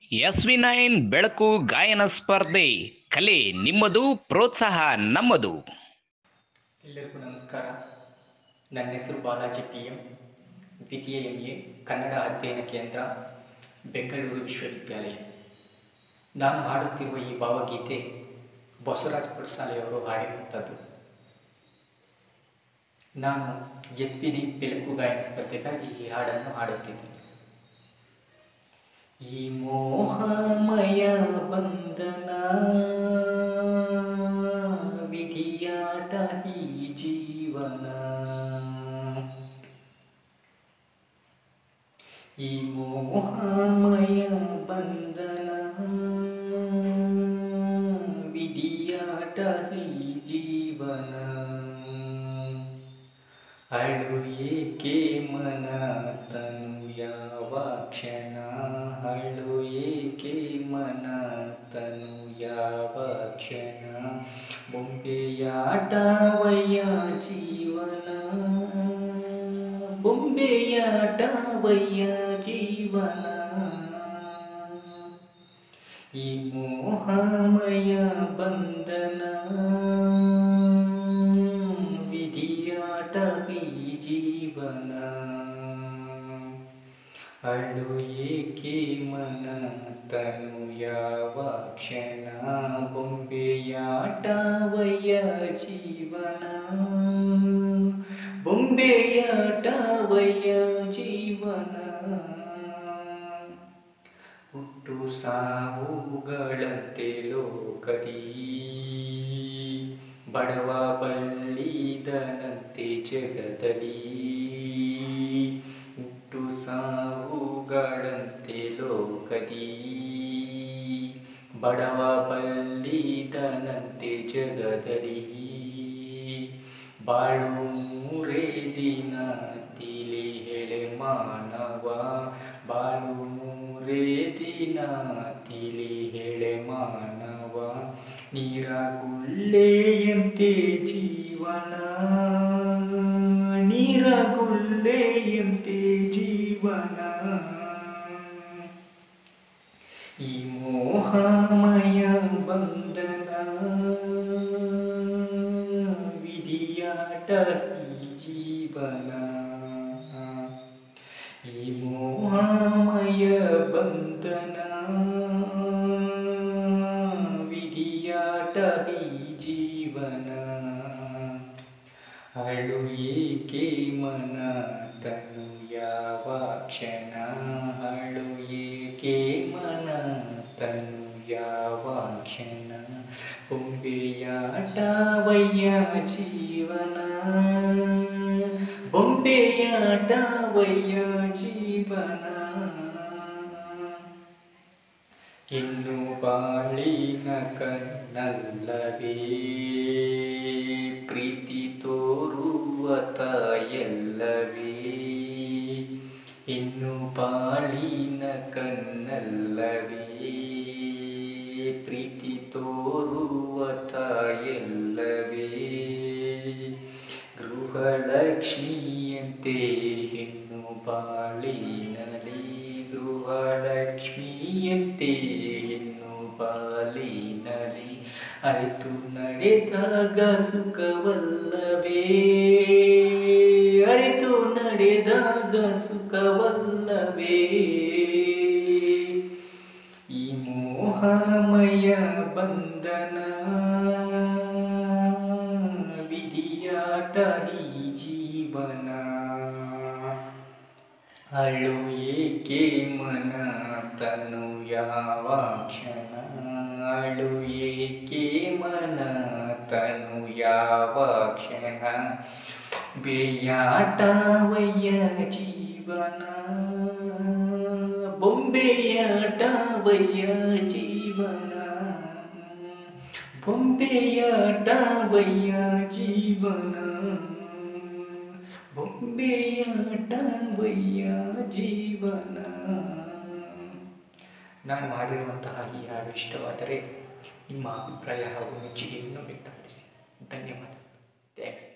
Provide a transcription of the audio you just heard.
SV9 ಬೆಳಕು ಗಾಯನ ಸ್ಪರ್ಧೆ ಕಲೆ ನಿಮ್ಮದು ಪ್ರೋತ್ಸಾಹ ನಮ್ಮದು. ಎಲ್ಲರಿಗೂ ನಮಸ್ಕಾರ. ನನ್ನ ಹೆಸರು ಬಾಲಾಜಿ PM, ದ್ವಿತೀಯ MA ಕನ್ನಡ ಅಧ್ಯಯನ ಕೇಂದ್ರ, ಬೆಂಗಳೂರು ವಿಶ್ವವಿದ್ಯಾಲಯ. ನಾನು ಹಾಡುತ್ತಿರುವ ಈ ಭಾವಗೀತೆ ಬಸವರಾಜ್ ಪುರಸಾಲೆಯವರು ಹಾಡಿರುವಂಥದ್ದು. ನಾನು SV9 ಬೆಳಕು ಗಾಯನ ಸ್ಪರ್ಧೆಗಾಗಿ ಈ ಹಾಡನ್ನು ಹಾಡುತ್ತಿದ್ದೇನೆ. ಈ ಮೋಹಮಯ ಬಂಧನ ವಿಧಿಯಾಟ ಈ ಜೀವನ, ಈ ಮೋಹಮಯ ಬಂಧನ ವಿಧಿಯಾಟ ಈ ಜೀವನ. ಅಳು ಏಕೆ ಮನ ತನು ಯಾವ ಕ್ಷಣ, ಅಳು ಏಕೆ ಮನ ತನು ಯಾವ ಕ್ಷಣ. ಬೊಂಬೆಯಾಟವಯ್ಯ ಜೀವನ, ಬೊಂಬೆಯಾಟವಯ್ಯ ಜೀವನ. ಈ ಮೋಹಮಯ ಬಂಧನ ವಿಧಿಯಾಟ ಈ ಜೀವನ. ಅಳು ಏಕೆ ಮನ ತನು ಯಾವ ಕ್ಷಣ, ಬೊಂಬೆಯಾಟವಯ್ಯ ಜೀವನ, ಬೊಂಬೆಯಾಟವಯ್ಯ ಜೀವನ. ಹುಟ್ಟು ಸಾವುಗಳಂತೆ ಲೋಕದಿ, ಬಡವ ಬಲ್ಲಿದನಂತೆ ಜಗದಲ್ಲಿ. ಹುಟ್ಟು ಸಾವುಗಳಂತೆ ಲೋಕದಿ, ಬಡವ ಬಲ್ಲಿದನಂತೆ ಜಗದಲ್ಲಿ. ಬಾಳು ಮೂರೇ ದಿನ ತಿಳಿ ಹೇಳೆ ಮಾನವ, ಬಾಳು ಮೂರೇ ದಿನ ತಿಳಿ ಹೇಳೆ ಮಾನವ. ನೀರ ಗುಳ್ಳೆಯಂತೆ ಜೀವನ, ನೀರ ಗುಳ್ಳೆಯಂತೆ ಜೀವನ. ಈ ಮೋಹಮಯ ಬಂಧನ ವಿಧಿಯಾಟ ಈ ಜೀವನ. ಈ ಮೋಹಮಯ ಬಂಧನ ವಿಧಿಯಾಟ ಈ ಜೀವನ. ಅಳು ಏಕೆ ಮನ ತನು ಯಾವ ಕ್ಷಣ, ಅಳು ಏಕೆ ಮನ ತನು ಯಾವ ಕ್ಷಣ. ಬೊಂಬೆಯಾಟವಯ್ಯ ಜೀವನ, ಬೊಂಬೆಯಾಟವಯ್ಯ ಜೀವನ. ಇನ್ನು ಬಾಳಿನ ಕಣ್ಣಲ್ಲವೇ ಪ್ರೀತಿ ತೋರುವ ತಾಯಲ್ಲವೇ. ಇನ್ನು ಬಾಳಿನ ಕಣ್ಣಲ್ಲವೇ ಪ್ರೀತಿ ತೋರುವ ತಾಯಲ್ಲವೇ. ಗೃಹಲಕ್ಷ್ಮಿಯಂತೆ ಹೆಣ್ಣು ಬಾಳಿನಲಿ, ಗೃಹಲಕ್ಷ್ಮಿಯಂತೆ ಹೆಣ್ಣು ಬಾಳಿನಲಿ. ಅರಿತು ನಡೆದಾಗ ಸುಖವಲ್ಲವೇ, ಅರಿತು ನಡೆದಾಗ ಸುಖವಲ್ಲವೇ. ಈ ಮೋಹಮಯ ಬಂಧನ ವಿಧಿಯಾಟ ಈ ಜೀವನ. ಅಳು ಏಕೆ ಮನ ತನು ಯಾವ ಕ್ಷಣ, ಅಳು ಏಕೆ ಮನ ತನು ಯಾವ ಕ್ಷಣ. ಬೊಂಬೆಯಾಟವಯ್ಯ ಜೀವನ, ಬೊಂಬೆಯಾಟವಯ್ಯ ಜೀವನ, ಬೊಂಬೆಯಾಟವಯ್ಯ ಜೀವನ, ಬೊಂಬೆಯಾಟವಯ್ಯ ಜೀವನ. ನಾನು ಮಾಡಿರುವಂತಹ ಈ ಹಾಡು ಇಷ್ಟವಾದರೆ ನಿಮ್ಮ ಅಭಿಪ್ರಾಯ ಹಾಗೂ ಮೆಚ್ಚುಗೆಯನ್ನು ವ್ಯಕ್ತಪಡಿಸಿ. ಧನ್ಯವಾದ. ಥ್ಯಾಂಕ್ಸ್.